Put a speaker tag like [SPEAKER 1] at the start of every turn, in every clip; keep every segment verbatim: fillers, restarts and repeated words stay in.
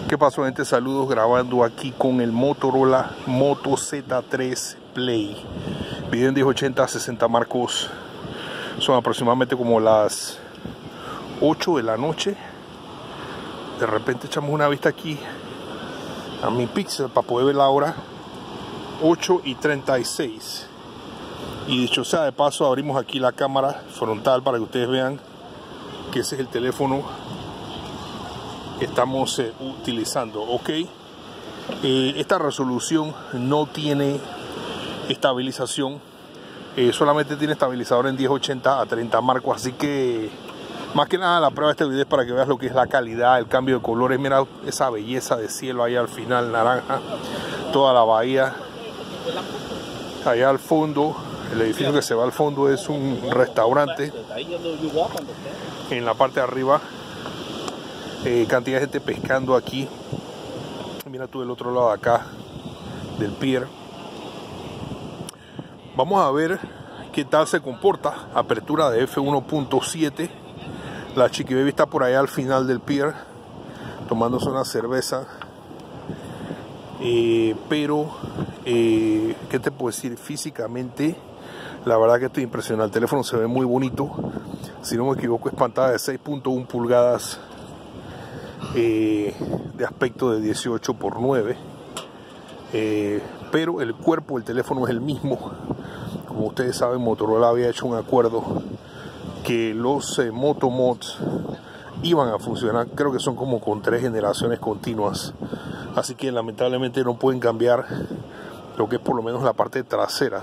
[SPEAKER 1] ¿Qué pasó, gente? Saludos, grabando aquí con el Motorola Moto Z tres Play. Video en diez ochenta a sesenta marcos. Son aproximadamente como las ocho de la noche. De repente echamos una vista aquí a mi pixel para poder ver la hora. Ocho y treinta y seis. Y dicho sea de paso, abrimos aquí la cámara frontal para que ustedes vean que ese es el teléfono que estamos eh, utilizando. Ok, eh, esta resolución no tiene estabilización, eh, solamente tiene estabilizador en diez ochenta a treinta marcos, así que más que nada la prueba de este video es para que veas lo que es la calidad, el cambio de colores. Mira esa belleza de cielo ahí al final, naranja, toda la bahía allá al fondo. El edificio que se va al fondo es un restaurante. En la parte de arriba, eh, cantidad de gente pescando aquí. Mira tú del otro lado de acá del pier. Vamos a ver qué tal se comporta. Apertura de F uno punto siete. La Chiqui Baby está por allá al final del pier tomándose una cerveza. Eh, pero, eh, ¿qué te puedo decir? Físicamente, la verdad que estoy impresionado. El teléfono se ve muy bonito. Si no me equivoco, es pantalla de seis punto uno pulgadas, eh, de aspecto de dieciocho por nueve. Eh, pero el cuerpo del teléfono es el mismo. Como ustedes saben, Motorola había hecho un acuerdo que los eh, Moto Mods iban a funcionar, creo que son como con tres generaciones continuas. Así que lamentablemente no pueden cambiar lo que es por lo menos la parte trasera.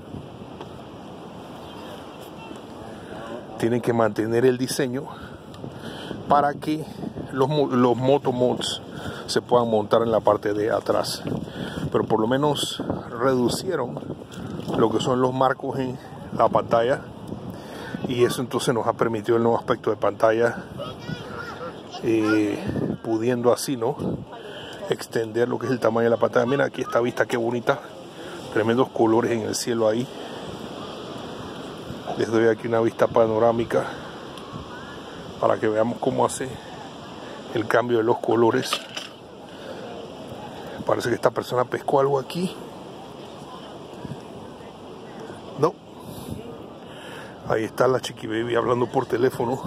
[SPEAKER 1] Tienen que mantener el diseño para que los, los Moto Mods se puedan montar en la parte de atrás. Pero por lo menos reducieron lo que son los marcos en la pantalla. Y eso entonces nos ha permitido el nuevo aspecto de pantalla. Eh, pudiendo así, ¿no?, extender lo que es el tamaño de la pantalla. Mira aquí esta vista, qué bonita. Tremendos colores en el cielo ahí. Les doy aquí una vista panorámica para que veamos cómo hace el cambio de los colores. Parece que esta persona pescó algo aquí. No. Ahí está la Chiqui Baby hablando por teléfono.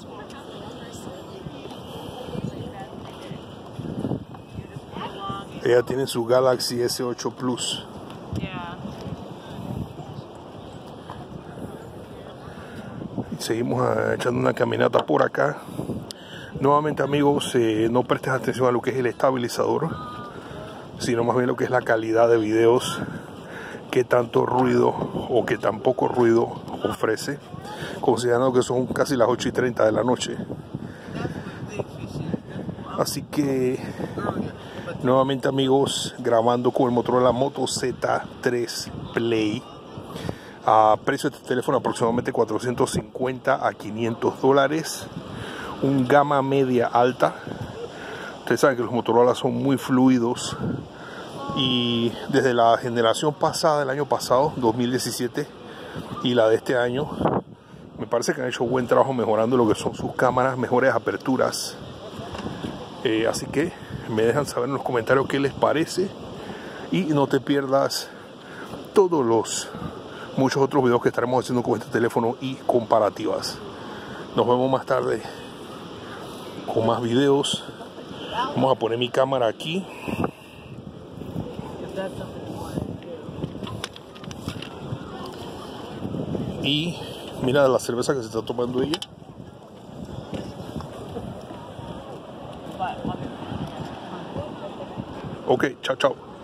[SPEAKER 1] Ella tiene su Galaxy S ocho Plus. Seguimos uh, echando una caminata por acá. Nuevamente, amigos, eh, no prestes atención a lo que es el estabilizador, sino más bien lo que es la calidad de videos, qué tanto ruido o qué tan poco ruido ofrece, considerando que son casi las ocho y treinta de la noche. Así que nuevamente, amigos, grabando con el Motorola Moto Z tres Play. A precio de este teléfono aproximadamente cuatrocientos cincuenta a quinientos dólares. Un gama media alta. Ustedes saben que los Motorola son muy fluidos. Y desde la generación pasada, el año pasado, dos mil diecisiete, y la de este año, me parece que han hecho buen trabajo mejorando lo que son sus cámaras, mejores aperturas. Eh, así que me dejan saber en los comentarios qué les parece. Y no te pierdas todos los muchos otros videos que estaremos haciendo con este teléfono y comparativas. Nos vemos más tarde con más videos. Vamos a poner mi cámara aquí. Y mira la cerveza que se está tomando ella. Ok, chao, chao.